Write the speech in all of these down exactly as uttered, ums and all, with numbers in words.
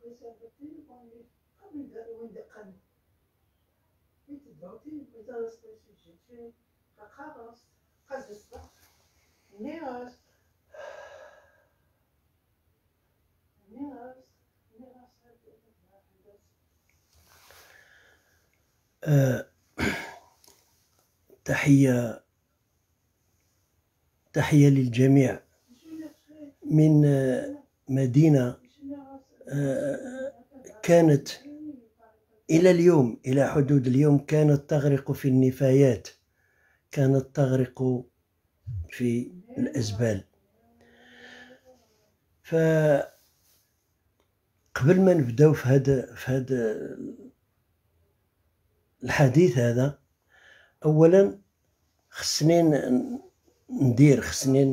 آه، تحية تحية للجميع من آه، مدينة آه، كانت إلى اليوم، إلى حدود اليوم، كانت تغرق في النفايات، كانت تغرق في الأزبال. فقبل ما نبداو في هذا في هذا الحديث هذا، أولا خصني ندير خصني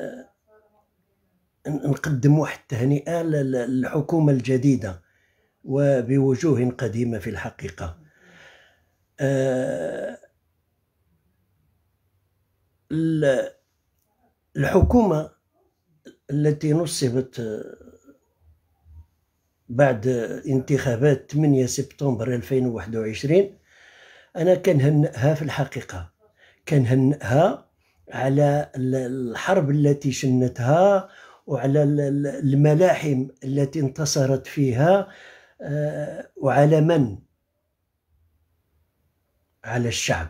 نقدم واحد التهنئة للحكومة الجديدة وبوجوه قديمة في الحقيقة. الحكومة التي نصبت بعد انتخابات ثمانية سبتمبر ألفين وواحد وعشرين، أنا كنهنئها في الحقيقة، كنهنئها على الحرب التي شنتها وعلى الملاحم التي انتصرت فيها، وعلى من؟ على الشعب.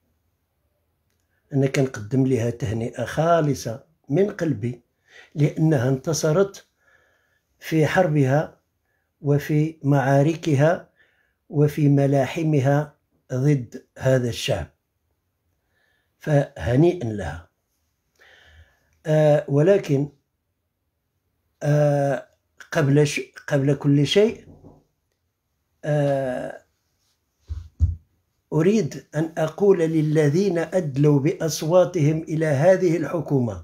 أنا كنقدم لها تهنئة خالصة من قلبي، لأنها انتصرت في حربها وفي معاركها وفي ملاحمها ضد هذا الشعب، فهنيئا لها. آه ولكن آه قبل ش... قبل كل شيء آه أريد أن أقول للذين أدلوا بأصواتهم إلى هذه الحكومة،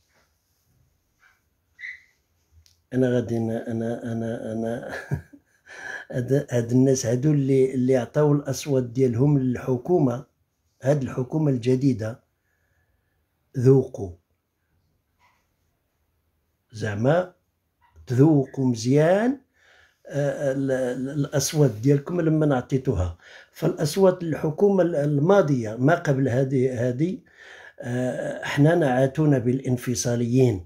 أنا غادي أنا أنا أنا هاد الناس هادو اللي اللي عطاو الأصوات ديالهم للحكومة، هاد الحكومة الجديدة، ذوقوا زعما تذوقوا مزيان الأصوات ديالكم لما عطيتوها. فالأصوات للحكومة الماضية ما قبل هذه هذه احنا نعاتونا بالانفصاليين،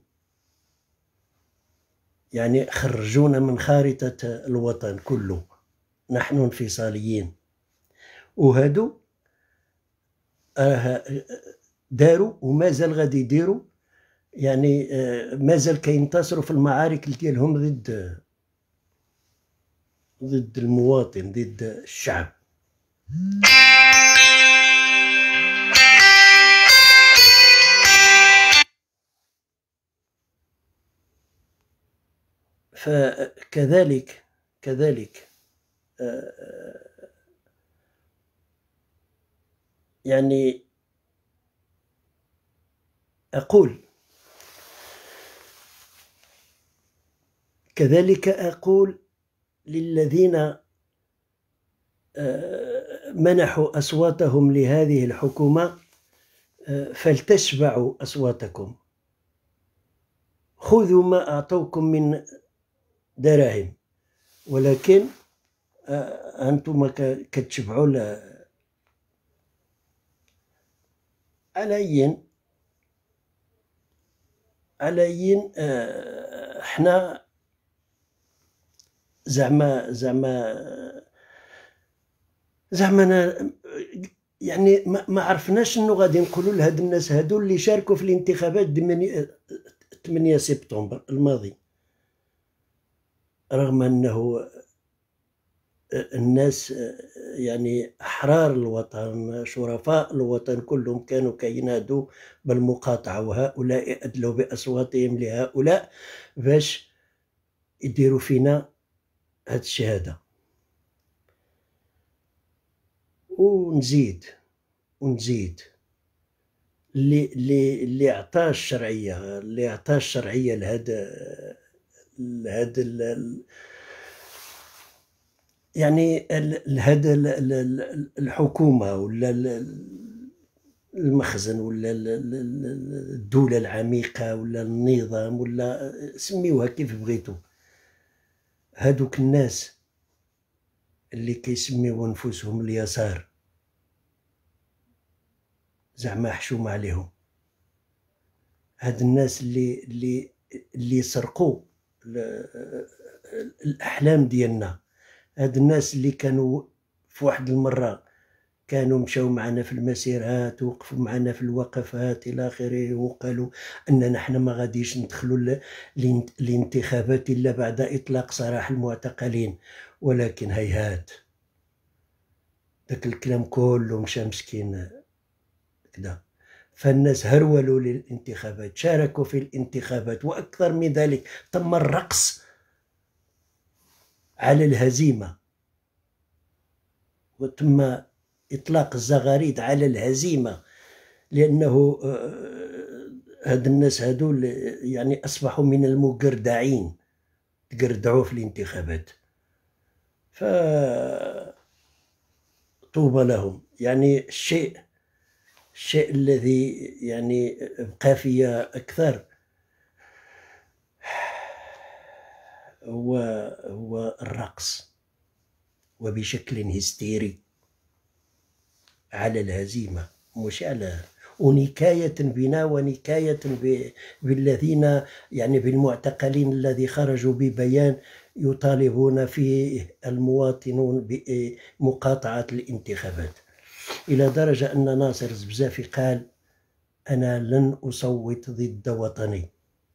يعني خرجونا من خارطة الوطن كله، نحن انفصاليين. وهادو داروا ومازال غادي يديروا، يعني مازال كينتصروا في المعارك ديالهم ضد ضد المواطن، ضد الشعب. فكذلك كذلك يعني أقول كذلك أقول للذين منحوا أصواتهم لهذه الحكومة، فلتشبعوا أصواتكم، خذوا ما أعطوكم من دراهم، ولكن أنتم كتشبعوا على أي على أي احنا زعما زعما زعما يعني ما عرفناش انه غادي نقولوا لهاد الناس هادو اللي شاركوا في الانتخابات ثمانية سبتمبر الماضي، رغم انه الناس يعني احرار الوطن، شرفاء الوطن كلهم كانوا كينادوا بالمقاطعه، وهؤلاء ادلوا باصواتهم لهؤلاء باش يديروا فينا هاد الشهاده. ونزيد ونزيد اللي اللي اللي عطاه الشرعيه اللي عطاه الشرعيه لهذا لهذا يعني لهذا الحكومه ولا المخزن ولا الدوله العميقه ولا النظام ولا سميوها كيف بغيتوا، هادوك الناس اللي كيسميو أنفسهم اليسار زعما حشومة عليهم. هاد الناس اللي اللي اللي سرقوا الأحلام ديالنا، هاد الناس اللي كانوا في واحد المرة كانوا مشاو معنا في المسيرات ووقفوا معنا في الوقفات إلى آخره، وقالوا أننا حنا ما غاديش ندخلوا الانتخابات إلا بعد إطلاق سراح المعتقلين، ولكن هيهات داك الكلام كله مشى مسكين كدا. فالناس هرولوا للانتخابات، شاركوا في الانتخابات، وأكثر من ذلك تم الرقص على الهزيمة، وتم إطلاق الزغاريد على الهزيمة، لأنه هاد الناس هادول يعني أصبحوا من المقردعين، تقردعوا في الانتخابات. ف طوبى لهم. يعني الشيء الشيء الذي يعني بقى فيا أكثر هو هو الرقص، وبشكل هستيري على الهزيمة، مش على ونكاية بنا ونكاية بالذين يعني بالمعتقلين الذي خرجوا ببيان يطالبون فيه المواطنون بمقاطعة الانتخابات، إلى درجة أن ناصر الزبزافي قال: أنا لن أصوت ضد وطني.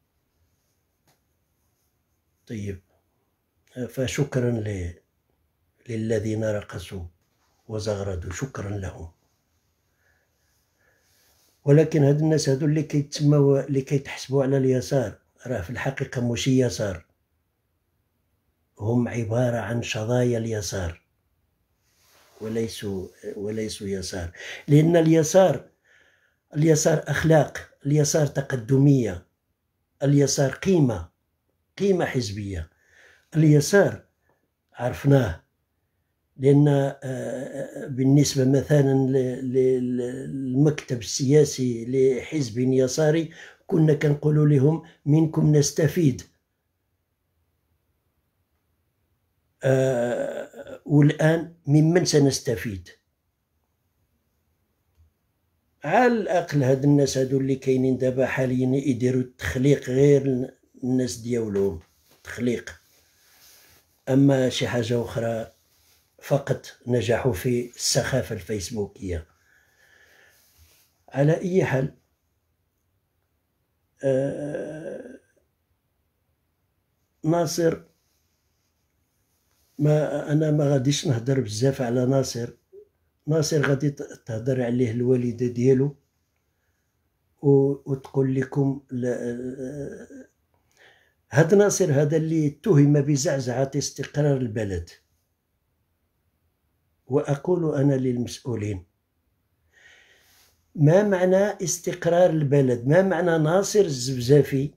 طيب، فشكرا ل... للذين رقصوا وزغردوا، شكرا لهم. ولكن هاد الناس هادو اللي كيتسموا اللي كيتحسبوا على اليسار، راه في الحقيقة ماشي يسار، هم عبارة عن شظايا اليسار وليسوا وليسوا يسار. لأن اليسار اليسار أخلاق، اليسار تقدمية، اليسار قيمة قيمة حزبية. اليسار عرفناه، لأن بالنسبة مثلا للمكتب السياسي لحزب يساري كنا كنقولوا لهم منكم نستفيد، والآن ممن سنستفيد؟ على الأقل هاد الناس هادو اللي كاينين دابا حاليا يديروا التخليق غير الناس ديالهم تخليق، أما شي حاجة أخرى فقط نجحوا في السخافة الفيسبوكية. على أي حال، آه ناصر، ما أنا ما غاديش نهضر بزاف على ناصر. ناصر غادي تهضر عليه الوالدة ديالو وتقول لكم هاد ناصر هذا اللي اتهم بزعزعة استقرار البلد. وأقول أنا للمسؤولين: ما معنى استقرار البلد؟ ما معنى ناصر الزبزافي؟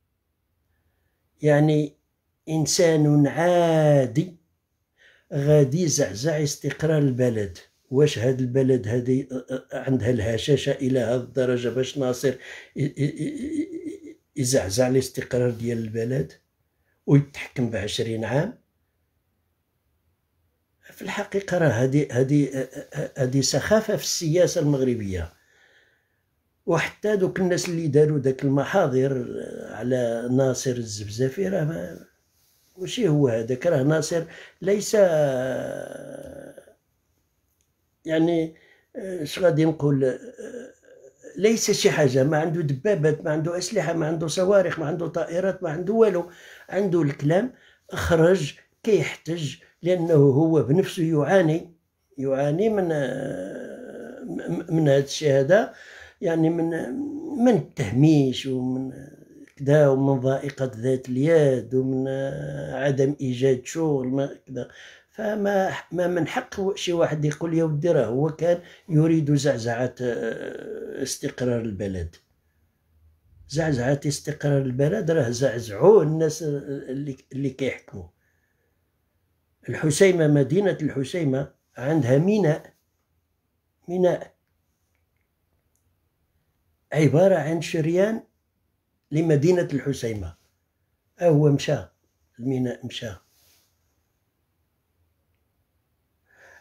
يعني إنسان عادي غادي يزعزع استقرار البلد. واش هاد البلد هذه عندها الهشاشة إلى هذه الدرجة باش ناصر يزعزع الاستقرار ديال البلد ويتحكم بعشرين عام؟ في الحقيقة راه هذه هذه هذه سخافة في السياسة المغربية. وحتى دوك الناس اللي داروا داك المحاضر على ناصر الزبزافي راه ماشي هو هذاك، راه ناصر ليس يعني اش غادي نقول، ليس شي حاجة، ما عنده دبابات، ما عنده أسلحة، ما عنده صواريخ، ما عنده طائرات، ما عنده والو. عنده الكلام، خرج كيحتج لأنه هو بنفسه يعاني يعاني من من هذا الشيء هذا، يعني من من التهميش ومن كذا، ومن ضائقة ذات اليد، ومن عدم إيجاد شغل ما كذا. فما ما من حق شي واحد يقول يا ودي راه هو كان يريد زعزعة استقرار البلد. زعزعة استقرار البلد راه زعزعوه الناس اللي اللي كيحكموا. الحسيمة، مدينة الحسيمة عندها ميناء ميناء عبارة عن شريان لمدينة الحسيمة. هو مشى الميناء، مشى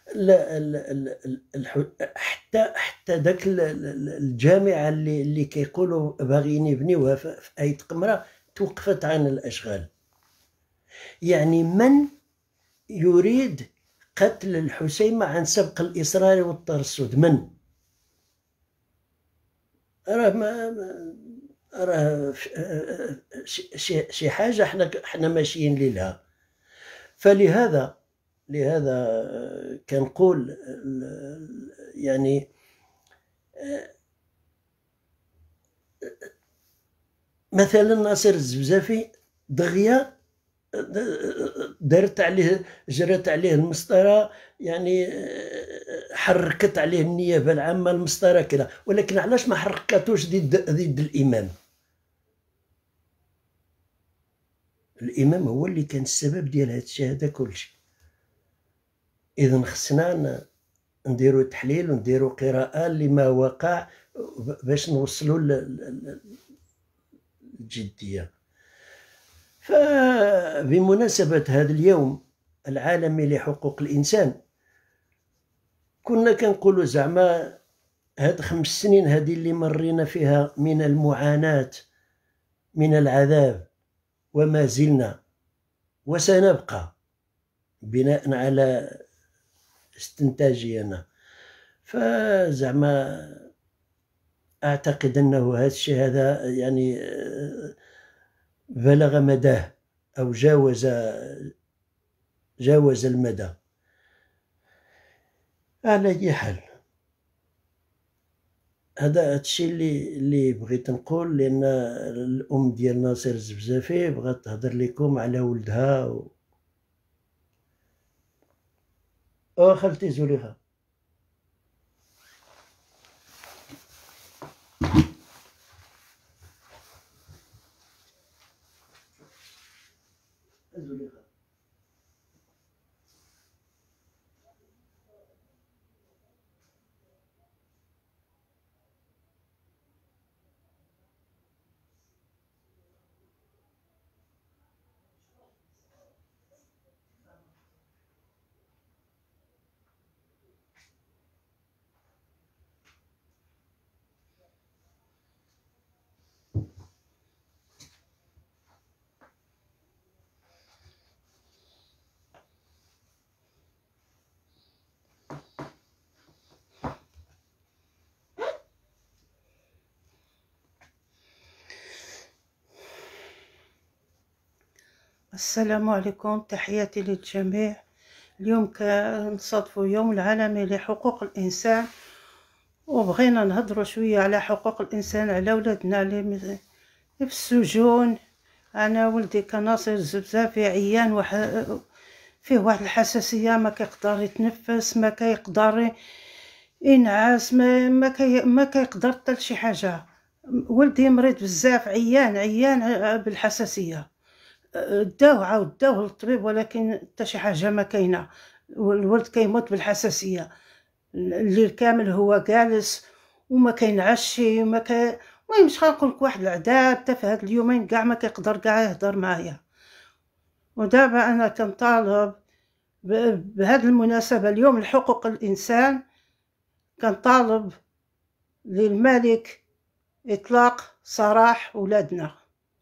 لا لا لا الح- حتى حتى داك ال- ال- الجامعه اللي اللي كيقولوا باغيين يبنيوها في في ايت قمره توقفت عن الاشغال. يعني من يريد قتل الحسيمه عن سبق الاصرار والترصد؟ من راه ما ما- راه شي شي- شي حاجه احنا احنا ماشيين لها. فلهذا لهذا كنقول ال- يعني مثلا ناصر الزبزافي دغيا دارت عليه جرات عليه المسطره، يعني حركت عليه النيابه العامه المسطره كذا، ولكن علاش ما حركاتوش ضد ضد الامام؟ الامام هو اللي كان السبب ديال هذا الشيء هذا كلشي. اذا خصنا نديروا تحليل ونديروا قراءه لما وقع باش نوصلوا للجديه. فبمناسبه هذا اليوم العالمي لحقوق الانسان، كنا كنقولوا زعما هاد خمس سنين هذه اللي مرينا فيها من المعاناه، من العذاب، وما زلنا وسنبقى بناء على استنتاجنا. فزعما اعتقد انه هذا الشيء هذا يعني بلغ مداه او جاوز جاوز المدى. على اي حال، هذا الشيء اللي اللي بغيت نقول، لان الام ديال ناصر الزبزافي بغات تهضر لكم على ولدها و... او خالتي زليخه. زليخه السلام عليكم، تحياتي للجميع. اليوم كنصادفوا يوم العالمي لحقوق الانسان، وبغينا نهضروا شويه على حقوق الانسان، على ولادنا اللي في السجون. انا ولدي كناصر الزبزافي عيان وح... فيه واحد الحساسيه، ما كيقدر يتنفس، ما كيقدر ينعس، ما ما, كي... ما كيقدر حتى شي حاجه. ولدي مريض بزاف، عيان عيان بالحساسيه. داوه عاود داوه للطبيب، ولكن حتى شي حاجه ما كاينه. الولد كيموت بالحساسيه، الليل كامل هو جالس وما كينعشي وما ك المهم مش غنقول لك واحد العذاب. حتى في هاد اليومين كاع ما كيقدر كاع يهضر معايا. ودابا انا كنطالب بهذه المناسبه، اليوم الحقوق الانسان، كنطالب للملك اطلاق سراح ولادنا،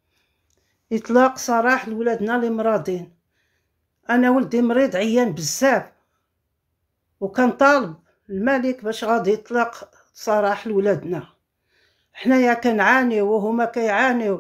اطلاق سراح لولادنا اللي مرضين. انا ولدي مريض عيان بزاف، وكنطالب الملك باش غادي يطلق سراح لولادنا. حنايا كنعانيو وهما كيعانيو،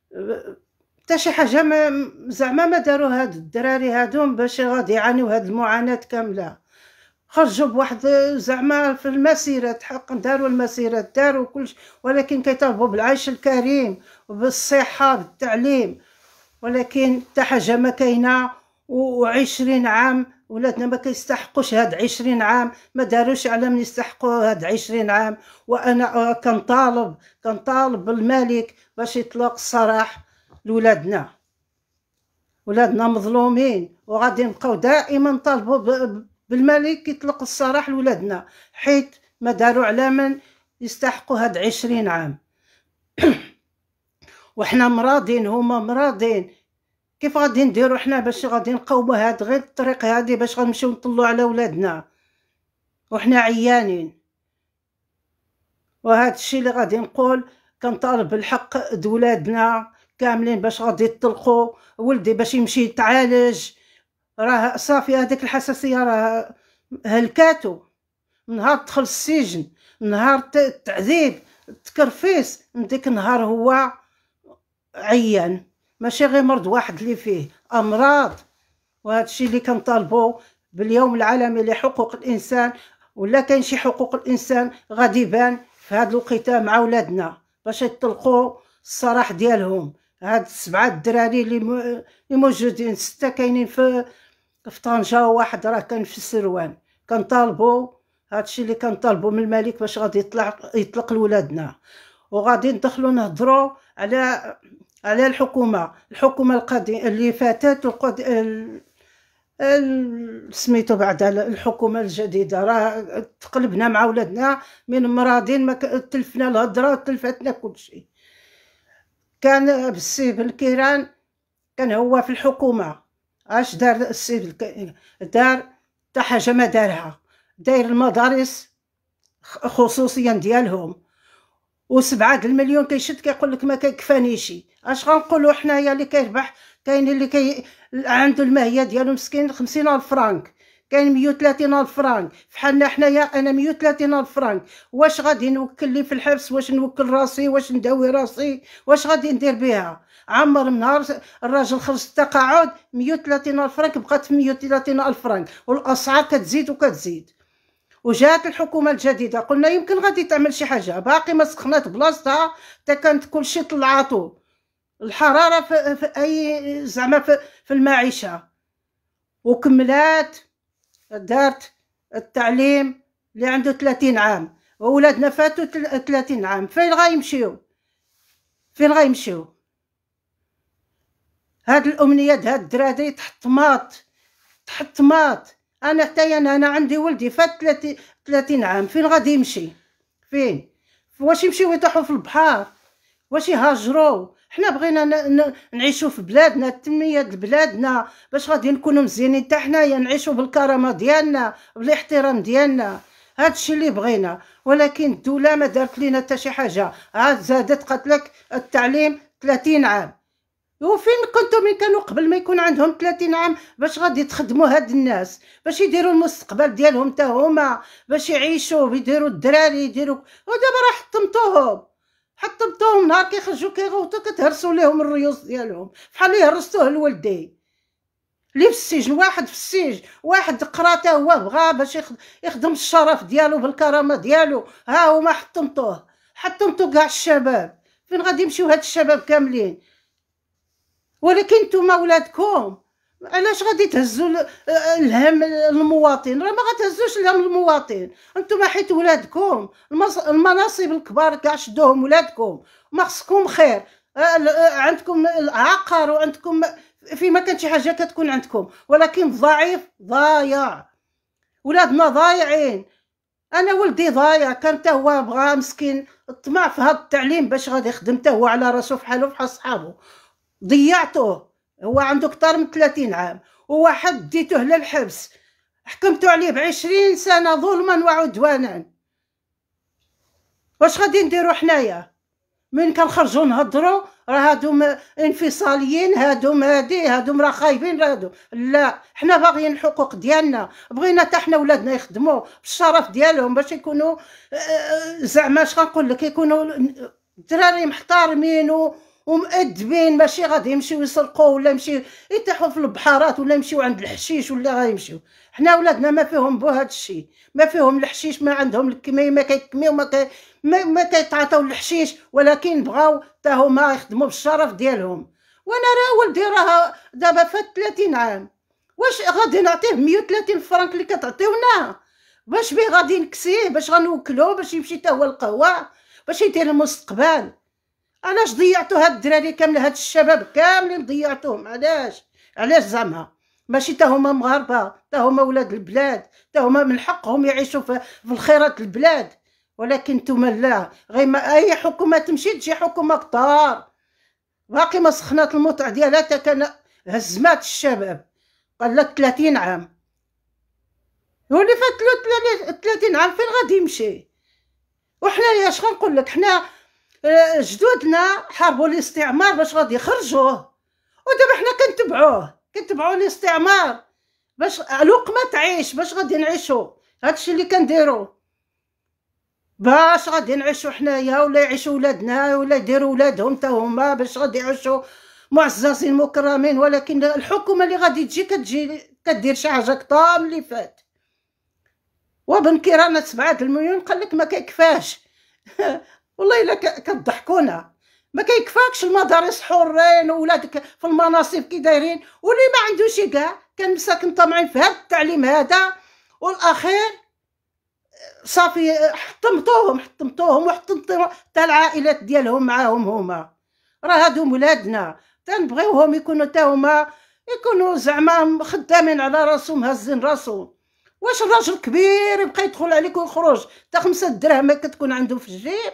حتى شي حاجه ما زعما ما داروا هاد الدراري هادو باش غادي يعانيو هاد المعاناه كامله. خرجوا بواحد زعما في المسيرات، حق داروا المسيرات داروا كلشي، ولكن كيطالبوا بالعيش الكريم وبالصحه بالتعليم، ولكن حتى حاجه ما كاينه. وعشرين عام ولادنا ما كيستحقوش هاد عشرين عام، ما داروش على من يستحقوا هاد عشرين عام. وانا كنطالب كنطالب بالملك باش يطلق السراح لولادنا. ولادنا مظلومين، وغادي نبقاو دائما نطالبوا بالملك يطلق السراح لولادنا، حيت ما داروا على من يستحقوا هاد عشرين عام. وحنا مراضين، هما مراضين. كيف غادي نديروا حنا باش غادي نقوموا هاد غير الطريق هادي باش غنمشيو نطلوا على ولادنا؟ وحنا عيانين. وهذا الشيء اللي غادي نقول، كنطالب بالحق د ولادنا كاملين باش غادي يطلقوا ولدي باش يمشي يتعالج. راه صافي هذيك الحساسيه راه هلكاتو، نهار دخل السجن، نهار التعذيب التكرفيس، من ديك النهار هو عيان، ماشي غير مرض واحد اللي فيه امراض. وهذا الشيء اللي كنطالبوا باليوم العالمي لحقوق الانسان، ولا كاين شي حقوق الانسان غادي يبان في هذا الوقيته مع ولادنا باش يطلقوا السراح ديالهم. هاد السبعه الدراري اللي اللي موجودين، سته كاينين في في طنجة، وواحد راه كان في السروان. كنطالبوا هادشي اللي كنطالبوا من الملك باش غادي يطلع يطلق لولادنا. وغادي ندخلوا نهضروا على على الحكومه الحكومه القديمه اللي فاتت، والقد... ال... سميتو بعد على الحكومه الجديده. راه تقلبنا مع ولادنا من مرادين، ما تلفنا الهضره وتلفتنا كلشي. كان بالسي بالكيران كان هو في الحكومه، اش دار السي بالك... دار حتى حاجه ما دارها. داير المدارس خصوصيا ديالهم، وسبعة المليون كيشد كيقول لك ما كيكفانيش. اش غنقولوا حنايا اللي كيربح؟ كاين اللي كي عنده الماهيه ديالو مسكين خمسين الف فرانك، كاين مية وثلاثين الف فرانك. فحالنا حنايا انا مية وثلاثين الف فرانك، واش غادي نوكل لي في الحبس؟ واش نوكل راسي؟ واش نداوي راسي؟ واش غادي ندير بها؟ عمر من نهار الراجل خرج التقاعد مية وثلاثين الف فرانك بقات في مية وثلاثين الف فرانك، والاسعار كتزيد وكتزيد. وجات الحكومه الجديده قلنا يمكن غادي تعمل شي حاجه، باقي ما سخنات بلاصتها، حتى كانت كلشي طلعاتو الحراره في, في اي زعما في, في المعيشه. وكملات دارت التعليم اللي عنده ثلاثين عام، وولادنا فاتوا ثلاثين عام. فين غايمشيو؟ فين غايمشيو؟ هاد الامنيات هاد الدراري تحطمات تحطمات. انا حتى انا انا عندي ولدي فات ثلاثين عام، فين غادي يمشي؟ فين؟ واش يمشيو يطيحوا في البحر؟ واش يهاجروا؟ حنا بغينا نعيشوا في بلادنا، التنميه د بلادنا، باش غادي نكونوا مزيانين حتى حنايا، نعيشوا بالكرامه ديالنا بالاحترام ديالنا. هادشي اللي بغينا. ولكن الدوله ما دارت لينا حتى شي حاجه، عاد زادت قالت لك التعليم ثلاثين عام. وفين كنتم من كانوا قبل ما يكون عندهم ثلاثين عام باش غادي تخدموا هاد الناس، باش يديروا المستقبل ديالهم حتى هما، باش يعيشوا، يديروا الدراري يديروا. ودابا راه حطمتوهم حطمتوهم نهار كيخرجوا كيغوتوا كتهرسوا ليهم الريوس ديالهم، بحال اللي هرستوه لولدي اللي في السجن. واحد في السجن، واحد قرا حتى هو بغا باش يخدم الشرف ديالو بالكرامه ديالو، ها هما حطمتوه حطمتوا كاع الشباب. فين غادي يمشيو هاد الشباب كاملين؟ ولكن نتوما ولادكم علاش غادي تهزوا الهم المواطن؟ راه ما غتهزوش الهم المواطن، نتوما حيت ولادكم المناصب الكبار كاع شدوهم ولادكم، ما خصكم خير. عندكم العقار وعندكم فيما كان شي حاجه كتكون عندكم، ولكن الضعيف ضايع. ولادنا ضايعين. انا ولدي ضايع، كان حتى هو بغا مسكين الطمع في هذا التعليم باش غادي يخدم حتى هو على راسو فحالو فحال صحابو، ضيعتوه. هو عنده كتر من ثلاثين عام، وواحد ديتوه للحبس، حكمتوا عليه بعشرين سنه ظلما وعدوانا. واش غادي نديرو حنايا؟ من كنخرجوا نهضروا راه هادو انفصاليين، هادو هادي، هادو راه خايبين، هادو لا. حنا باغيين الحقوق ديالنا، بغينا حتى حنا ولادنا يخدموا بالشرف ديالهم باش يكونوا زعما اش غنقول لك، يكونوا دراري محترمين ومؤدبين، ماشي غادي يمشيو يسرقوا ولا يمشيو يطيحوا في البحارات ولا يمشيو عند الحشيش ولا غيمشيو. حنا ولادنا ما فيهم بو هذا الشيء، ما فيهم الحشيش، ما عندهم الكمي، ما كيكميو، ما كي ما, ما كيتعاطاو الحشيش، ولكن بغاو حتى هما يخدموا بالشرف ديالهم. وانا راه ولدي راه دابا فات ثلاثين عام، واش غادي نعطيه مية وثلاثين فرانك اللي كتعطيونا؟ باش بيه غادي نكسيه؟ باش غنوكلوه باش يمشي حتى هو القهوه باش يدير المستقبل؟ علاش ضيعتوا هاد الدراري كامل، هاد الشباب كاملين ضيعتوهم؟ علاش علاش زعما؟ ماشي حتى هما مغاربه، حتى هما ولاد البلاد، حتى هما من حقهم يعيشوا في الخيرات البلاد. ولكن نتوما لا، غير ما اي حكومه تمشي تجي حكومه كتار باقي ما سخنات المتع ديالها حتى كان هزمات الشباب. قال لك ثلاثين عام، واللي فات له ثلاثين عام فين غادي يمشي؟ وحنا اش غنقول لك، حنا جدودنا حاربوا الاستعمار باش غادي يخرجوه، ودابا حنا كنتبعوه كنتبعوا الاستعمار باش لقمه تعيش، باش غادي نعيشوا. هادشي اللي كنديروا باش غادي نعيشوا حنايا، ولا يعيشوا ولادنا، ولا يديروا ولادهم حتى هما باش غادي يعيشوا معززين مكرمين. ولكن الحكومه اللي غادي تجي كتجي كدير شي حاجه كثر من اللي فات. وبن كيرانه سبعة المليون قال لك ما كيكفاش والله الا كتضحكونا، ما كيكفاكش المدارس حرين وولادك في المناصب كي دايرين، واللي ما عندوش كاع كان مساكن طامعين في هذا التعليم هذا، والاخير صافي حطمتوهم حطمتوهم وحطمتوا حتى العائلات ديالهم معاهم هما. راه هادو ولادنا تنبغيوهم يكونوا تا هما يكونوا زعما خدامين على راسهم هازين راسهم. واش الراجل كبير يبقى يدخل عليك ويخرج حتى خمسة دراهم كتكون عنده في الجيب؟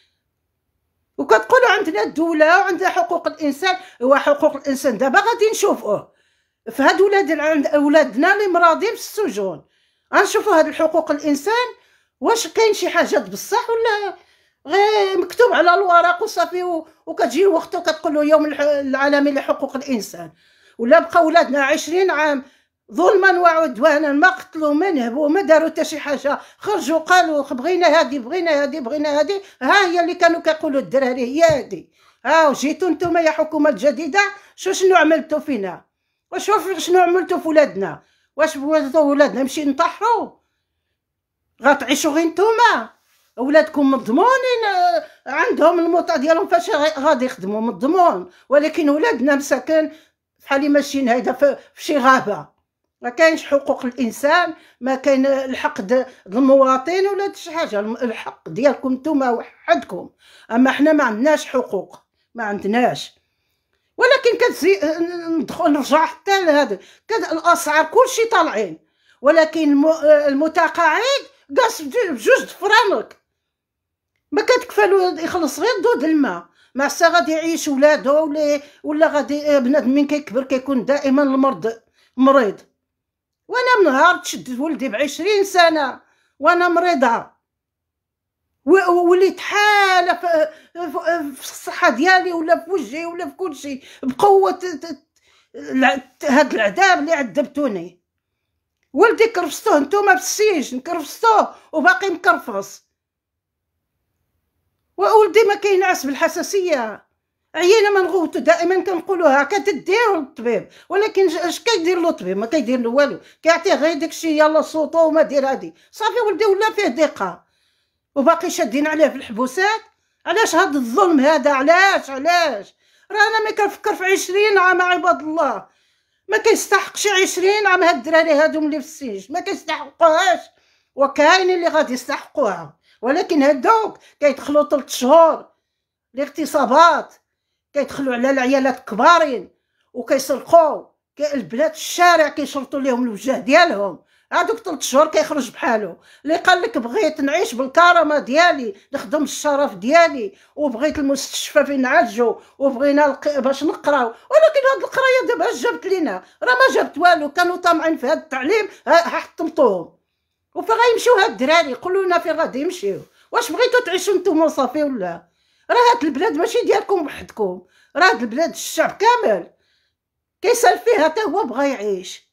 وكتقولوا عندنا الدوله وعندنا حقوق الانسان. هو حقوق الانسان دابا غادي نشوفوه في هاد ولاد عند اولادنا اللي مراضين في السجون، غنشوفوا هاد الحقوق الانسان واش كاين شي حاجات بصح ولا غير مكتوب على الورق وصافي، وكتجي وقته كتقول له يوم العالمي لحقوق الانسان. ولا بقى ولادنا عشرين عام ظلما وعدوانا، ما قتلوا ما نهبوا ما داروا حتى شي حاجه، خرجوا قالوا بغينا هادي بغينا هادي بغينا هادي. ها هي اللي كانوا كيقولوا الدراري هي هادي. ها وجيتوا نتوما يا حكومه الجديده، شو شنو عملتوا فينا؟ وشوف شنو عملتوا في ولادنا. واش بغيتوا ولادنا نمشي نطحروا؟ غتعيشوا غير نتوما؟ ولادكم مضمونين عندهم الموطا ديالهم فاش غادي يخدموا مضمون، ولكن ولادنا مساكن بحال ماشيين هيدا في شي غابه. ما كاينش حقوق الانسان، ما كاين الحق د المواطن ولا شي حاجه. الحق ديالكم نتوما وحدكم، اما حنا ما عندناش حقوق، ما عندناش. ولكن كتزي ندخل نرجع حتى لهذا الاسعار كلشي طالعين، ولكن المتقاعد قاص بجوج فرانك ما كتكفالو يخلص غير دود الماء. مع السا غادي يعيش ولادو ولا ولا غادي بنادم من كيكبر كيكون دائما المرض مريض. وانا من نهار تشد ولدي بعشرين سنه وانا مريضه، وليت حاله في الصحه ديالي ولا في وجهي ولا في كل شيء بقوه هاد العذاب اللي عذبتوني. ولدي كرفستوه نتوما في السجن، كرفستوه وباقي مكرفص. وولدي ما كينعس بالحساسيه، عيينا ما نغوتو دائما كنقولوها كتديروا للطبيب، ولكن اش كيدير له الطبيب؟ ما كيدير له والو، كيعطيه غير داكشي يلا صوتو وما دير هادي صافي. ولدي ولا فيه ضيقه وباقي شادين عليه في الحبوسات. علاش هاد الظلم هذا؟ علاش علاش؟ رانا ما كنفكر في عشرين عام عباد الله، ما كيستحقش عشرين عام هاد الدراري هادو اللي في السجن، ما كيستحقوهاش. وكاين اللي غادي يستحقوها، ولكن هادوك كيدخلوا ثلاث شهور الاغتصابات، كيدخلوا على العيالات الكبارين وكيسرقوا البنات في الشارع، كيشرطوا لهم الوجه ديالهم. هادوك ثلاث شهور كيخرج بحالو. اللي قال لك بغيت نعيش بالكرامه ديالي، نخدم الشرف ديالي، وبغيت المستشفى فين نعالجوا، وبغينا الق... باش نقراو. ولكن هاد القرايه دابا اش جابت لينا؟ راه ما جابت والو. كانوا طامعين في هاد التعليم حطمتوهم. وفين غيمشيو هاد الدراري؟ قولوا لنا فين غادي يمشيو؟ واش بغيتوا تعيشوا نتوما صافي ولا؟ راه هاد البلاد ماشي ديالكم وحدكم، راه هاد البلاد الشعب كامل كيسال فيها حتى هو بغى يعيش.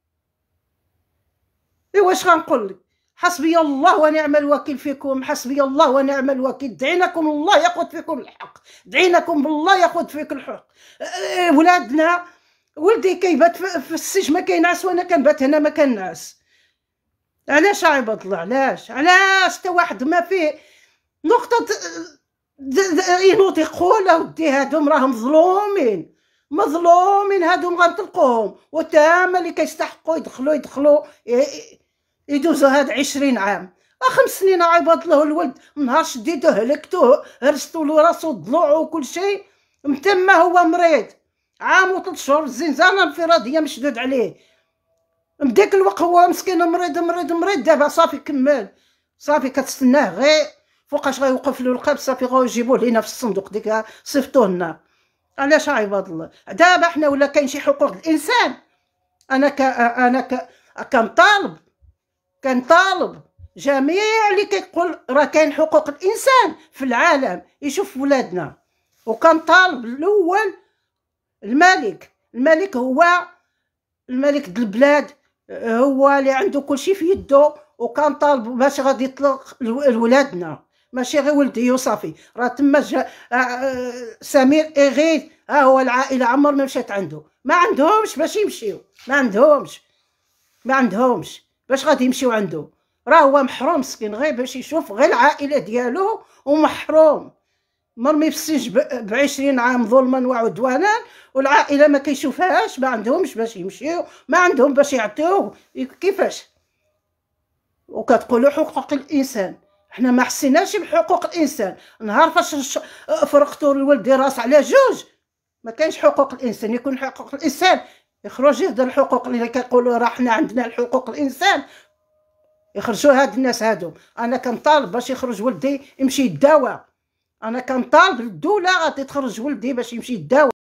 ايوا واش غنقول لك؟ حسبي الله ونعم الوكيل فيكم، حسبي الله ونعم الوكيل. دعيناكم الله ياخذ فيكم الحق، دعيناكم بالله ياخذ فيكم الحق. أه ولادنا، ولدي كيبات في السجن ما كينعس، وانا كنبات هنا ما كنعس. علاش عباد الله؟ علاش علاش حتى واحد ما فيه نقطه ينوض يقول اودي هادوم راهم مظلومين مظلومين، هادوم غنطلقوهم، وتاما اللي كيستحقوا يدخلوا يدخلوا يدوزوا هاد عشرين عام. خمس سنين عباد الله. الولد نهار شديتو هلكتوه، هرستو له راسو ضلوعو وكل شيء، متما هو مريض عام وثلاث شهور الزنزانه الانفراديه مشدود عليه. بداك الوقت هو مسكين مريض مريض مريض. دابا صافي كمل، صافي كتستناه غير فوقاش غيوقف له القلب، صافي غيجيبوه لينا في الصندوق ديك صيفطوه لنا. علاش عباد الله؟ دابا حنا ولا كاين شي حقوق الانسان. انا ك انا ك كنطالب كنطالب جميع اللي كيقول راه كاين حقوق الانسان في العالم يشوف ولادنا. وكنطالب الاول الملك الملك هو الملك د البلاد، هو اللي عنده كلشي في يده، وكنطالب باش غادي يطلق لولادنا، ماشي غير ولدي وصافي. راه تما جا سمير اغيث، ها هو العائله عمر ما مشات عنده، ما عندهمش باش يمشيو، ما عندهمش ما عندهمش باش غادي يمشيو عنده. راه هو محروم مسكين غير باش يشوف غير العائله ديالو، ومحروم مرمي في السجن بعشرين عام ظلما وعدوانا، والعائله ما كيشوفهاش، ما عندهمش باش يمشيو، ما عندهم باش يعطيوه، كيفاش؟ وكتقولوا حقوق الانسان. حنا ما حسيناش بحقوق الانسان. نهار فاش فرقتوا لولدي راس على جوج ما كاينش حقوق الانسان. يكون حقوق الانسان يخرج يهدر الحقوق اللي كيقولوا راه حنا عندنا الحقوق الانسان، يخرجوا هاد الناس هادو. انا كنطالب باش يخرج ولدي يمشي يداوى، انا كنطالب الدوله غادي تخرج ولدي باش يمشي يداوى.